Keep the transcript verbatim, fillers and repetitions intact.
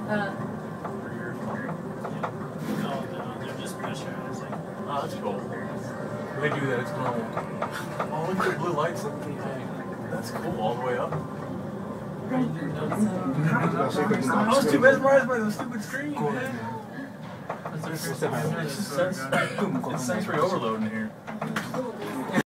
Uh, For your No, no, they're just pressurizing. Oh, that's cool. They do that, it's normal. Oh, look at the blue lights. That's cool, all the way up. I was too mesmerized by the stupid screen, man. It's, it's, it's, it's sensory overload in here.